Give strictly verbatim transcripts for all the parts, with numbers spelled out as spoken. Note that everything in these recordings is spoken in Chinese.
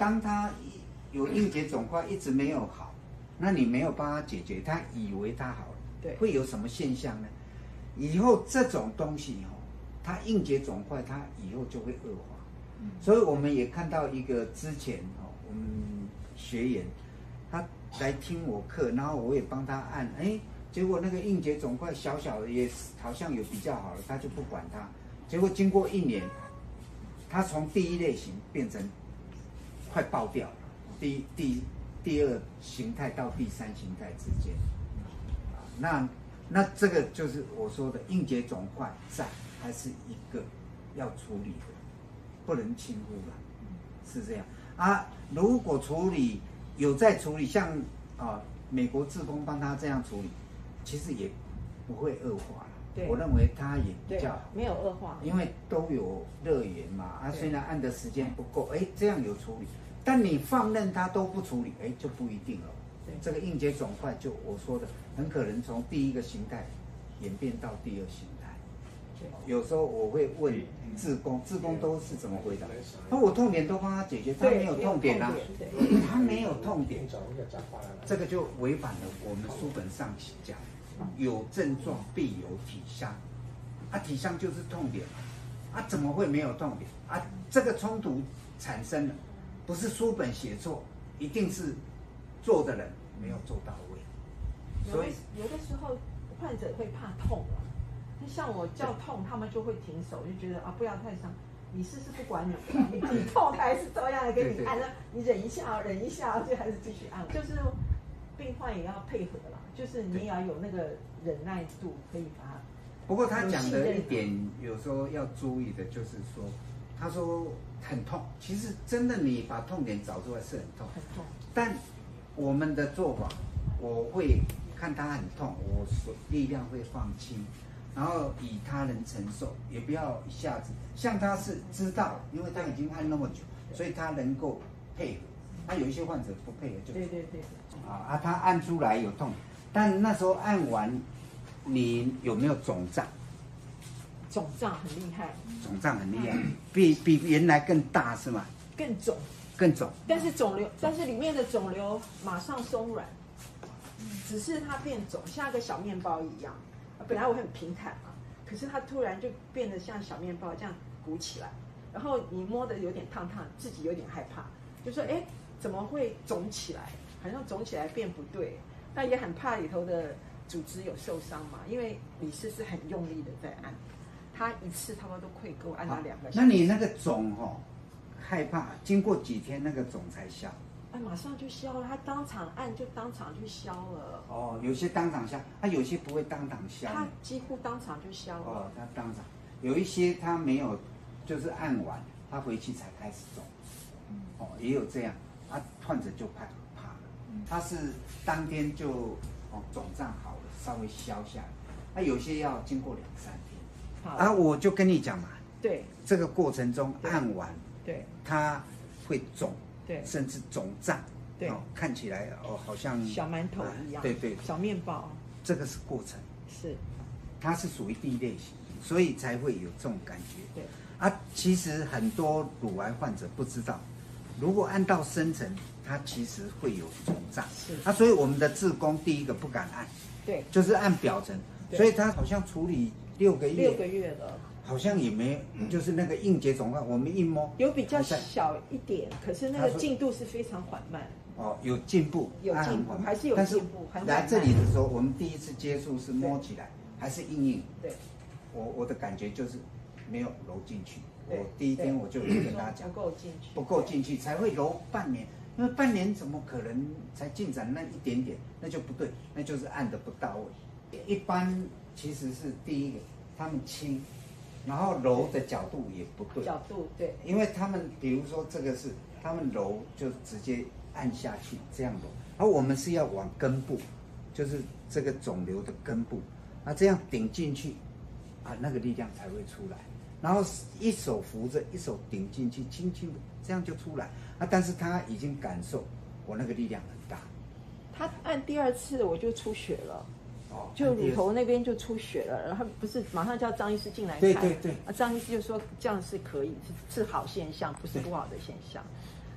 当他有硬结肿块一直没有好，那你没有帮他解决，他以为他好了， 对， 会有什么现象呢？以后这种东西哦，它硬结肿块，它以后就会恶化。嗯、所以我们也看到一个之前哦，我们学员他来听我课，然后我也帮他按，哎，结果那个硬结肿块小小的也好像有比较好了，他就不管它。结果经过一年，他从第一类型变成快爆掉了，第第第二形态到第三形态之间，那那这个就是我说的硬结肿块在，还是一个要处理的，不能轻忽了，是这样啊。如果处理有在处理，像啊美国志工帮他这样处理，其实也不会恶化了。我认为它也比较好， 没有恶化， 因为都有热源嘛。啊，虽然按的时间不够，哎，这样有处理，但你放任它都不处理，哎，就不一定了。这个硬结肿块，就我说的，很可能从第一个形态演变到第二形态。有时候我会问志工，志工都是怎么回答？那我痛点都帮他解决，他没有痛点啊，他没有痛点，这个就违反了我们书本上讲。有症状必有体伤，啊，体伤就是痛点，啊，怎么会没有痛点？啊，这个冲突产生了，不是书本写错，一定是做的人没有做到位。 所以有的时候患者会怕痛啊，像我叫痛，他们就会停手，就觉得啊不要太伤。你试试不管你，你痛他还是照样给你按，你忍一下，忍一下，就还是继续按，就是。病患也要配合啦，就是你也要有那个忍耐度，可以把它。 不过他讲的一点，有时候要注意的就是说，他说很痛，其实真的你把痛点找出来是很痛， 很痛。 但我们的做法，我会看他很痛，我所力量会放轻，然后以他人承受，也不要一下子。像他是知道，因为他已经按那么久，所以他能够配合。那、啊、有一些患者不配合就对对对啊啊，他按出来有痛，但那时候按完，你有没有肿胀？ 肿胀很厉害， 肿胀很厉害，比比原来更大是吗？ 更肿， 更肿。 但是肿瘤，但是里面的肿瘤马上松软，只是它变肿，像个小面包一样。本来我很平坦嘛，可是它突然就变得像小面包这样鼓起来，然后你摸的有点烫烫，自己有点害怕。就说哎，怎么会肿起来？好像肿起来变不对，但也很怕里头的组织有受伤嘛。因为李师是很用力的在按，他一次差不多都可以给我按到两个小时。 那你那个肿哦，害怕经过几天那个肿才消？ 哎，马上就消了，他当场按就当场就消了。 哦，有些当场消，他、啊、有些不会当场消。 他几乎当场就消了。 哦，他当场，有一些他没有，就是按完，他回去才开始肿。哦，也有这样，啊，患者就怕怕了，他是当天就哦肿胀好了，稍微消下来，那、啊、有些要经过两三天，啊，我就跟你讲嘛， 对， 这个过程中按完， 对， 它会肿， 对， 甚至肿胀， 对， 哦，看起来哦好像小馒头一样， 对对， 小面包， 这个是过程， 是， 它是属于第一类型，所以才会有这种感觉， 对， 啊，其实很多乳癌患者不知道。如果按到深层，它其实会有肿胀，是啊，所以我们的志工第一个不敢按， 对， 就是按表层，所以他好像处理六个月， 六个月了， 好像也没，就是那个硬结肿块，我们一摸有比较小一点，可是那个进度是非常缓慢。 哦，有进步， 有进步，还是有进步。 但是来这里的时候，我们第一次接触是摸起来还是硬硬，对，我我的感觉就是没有揉进去。我第一天我就跟大家讲， 不够进去， 不够进去才会揉半年，因为半年怎么可能才进展那一点点，那就不对，那就是按得不到位。一般其实是第一个，他们轻，然后揉的角度也不对， 角度对， 因为他们比如说这个是他们揉就直接按下去这样揉，而我们是要往根部，就是这个肿瘤的根部，啊这样顶进去，啊那个力量才会出来。然后一手扶着，一手顶进去，轻轻的，这样就出来。啊，但是他已经感受我那个力量很大。 他按第二次我就出血了，哦，就乳头那边就出血了。然后不是马上叫张医师进来看， 对对对。 啊，张医师就说这样是可以，是是好现象，不是不好的现象。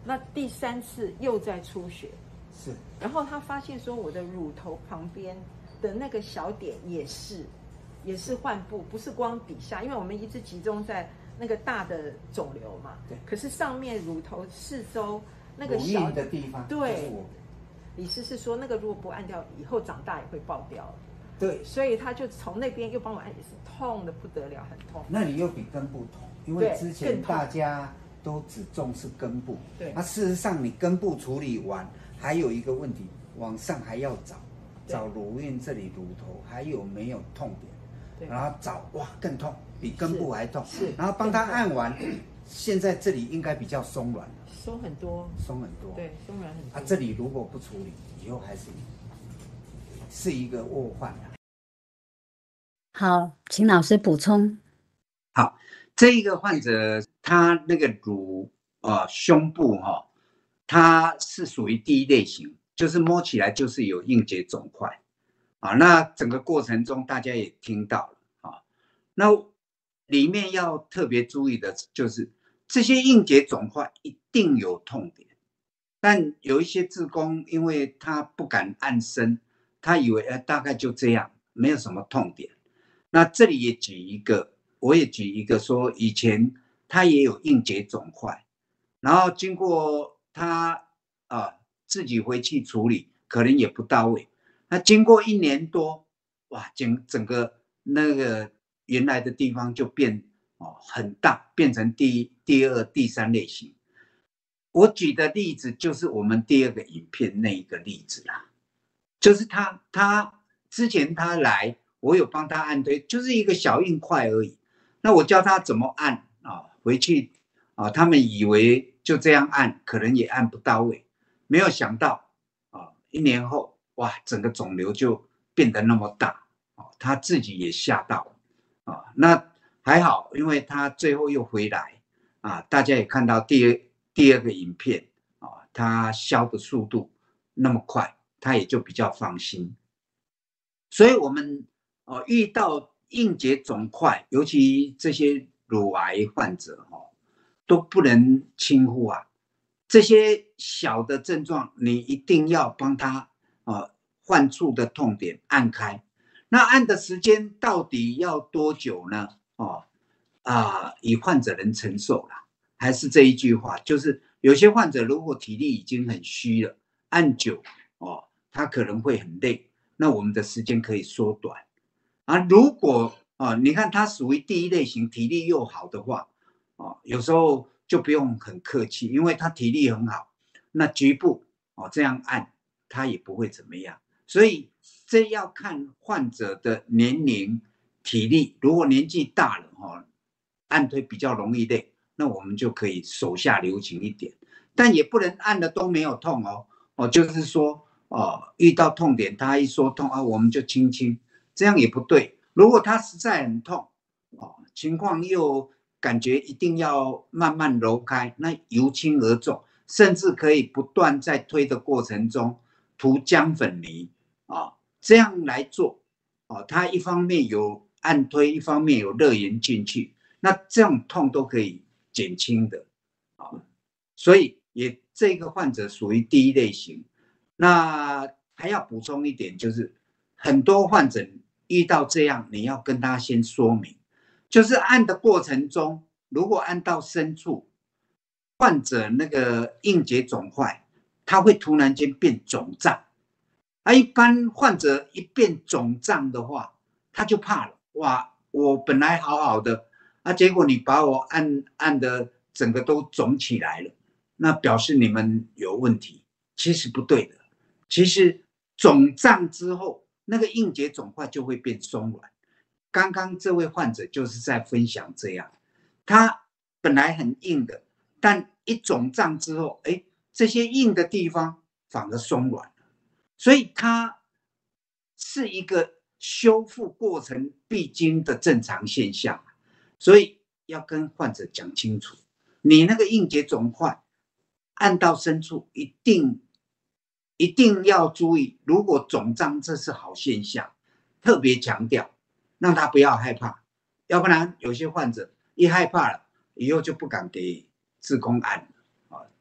那第三次又在出血， 是， 然后他发现说我的乳头旁边的那个小点也是，也是患部，不是光底下，因为我们一直集中在那个大的肿瘤嘛， 对， 可是上面乳头四周那个乳小晕的地方， 对，李师是说那个如果不按掉，以后长大也会爆掉。 对， 所以他就从那边又帮我按，也是痛的不得了，很痛。 那你又比根部痛，因为之前大家都只重视根部， 对， 那、啊、事实上你根部处理完，还有一个问题，往上还要找，找乳晕这里乳头还有没有痛点，然后找哇更痛，比根部还痛， 是， 然后帮他按完，现在这里应该比较松软了， 松很多， 松很多， 对，松软很多。 啊，这里如果不处理，以后还是是一个卧患啊。 好，请老师补充。 好，这一个患者他那个乳呃胸部哈、哦，它是属于第一类型，就是摸起来就是有硬结肿块啊。那整个过程中大家也听到了啊。那里面要特别注意的就是这些硬结肿块一定有痛点，但有一些志工因为他不敢按深，他以为呃大概就这样，没有什么痛点。那这里也举一个，我也举一个说，以前他也有硬结肿块，然后经过他啊、呃、自己回去处理，可能也不到位。那经过一年多，哇，整整个那个原来的地方就变哦很大，变成第第二、第三类型。我举的例子就是我们第二个影片那一个例子啦，就是他他之前他来。我有帮他按推，就是一个小硬块而已。那我教他怎么按啊，回去啊，他们以为就这样按，可能也按不到位，没有想到啊，一年后哇，整个肿瘤就变得那么大啊，他自己也吓到啊。那还好，因为他最后又回来啊，大家也看到第二第二个影片啊，他消的速度那么快，他也就比较放心。所以我们。哦，遇到硬结肿块，尤其这些乳癌患者哦，都不能轻忽啊。这些小的症状，你一定要帮他啊患处的痛点按开。那按的时间到底要多久呢？哦啊，以患者能承受啦。还是这一句话，就是有些患者如果体力已经很虚了，按久哦，他可能会很累。那我们的时间可以缩短。啊，如果啊，你看他属于第一类型，体力又好的话，啊，有时候就不用很客气，因为他体力很好，那局部哦这样按，他也不会怎么样。所以这要看患者的年龄、体力。如果年纪大了哈，按推比较容易累，那我们就可以手下留情一点，但也不能按的都没有痛哦。哦，就是说哦，遇到痛点，他一说痛啊，我们就轻轻。这样也不对。如果他实在很痛，哦，情况又感觉一定要慢慢揉开，那由轻而重，甚至可以不断在推的过程中涂姜粉泥啊、哦，这样来做，哦，它一方面有按推，一方面有热源进去，那这种痛都可以减轻的啊、哦。所以也这个患者属于第一类型。那还要补充一点，就是很多患者。遇到这样，你要跟他先说明，就是按的过程中，如果按到深处，患者那个硬结肿块，它会突然间变肿胀。啊，一般患者一变肿胀的话，他就怕了。哇，我本来好好的，啊，结果你把我按按的整个都肿起来了，那表示你们有问题。其实不对的，其实肿胀之后。那个硬结肿块就会变松软。刚刚这位患者就是在分享这样，他本来很硬的，但一肿胀之后，哎，这些硬的地方反而松软了，所以它是一个修复过程必经的正常现象。所以要跟患者讲清楚，你那个硬结肿块按到深处一定。一定要注意，如果肿胀这是好现象，特别强调，让他不要害怕，要不然有些患者一害怕了，以后就不敢给志工按了啊。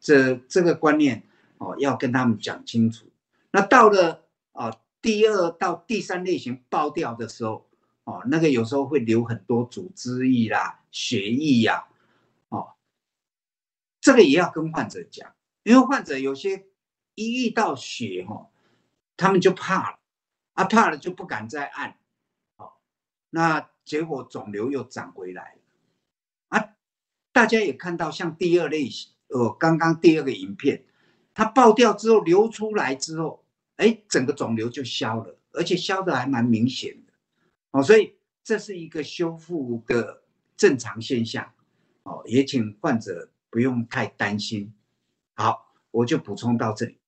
这这个观念哦，要跟他们讲清楚。那到了啊、哦、第二到第三类型爆掉的时候，哦，那个有时候会流很多组织液啦、血液呀、啊，哦，这个也要跟患者讲，因为患者有些一遇到血哈，他们就怕了，啊怕了就不敢再按，哦，那结果肿瘤又长回来了，啊，大家也看到像第二类型，呃，刚刚第二个影片，它爆掉之后流出来之后，哎，整个肿瘤就消了，而且消的还蛮明显的，哦，所以这是一个修复的正常现象，哦，也请患者不用太担心。好，我就补充到这里。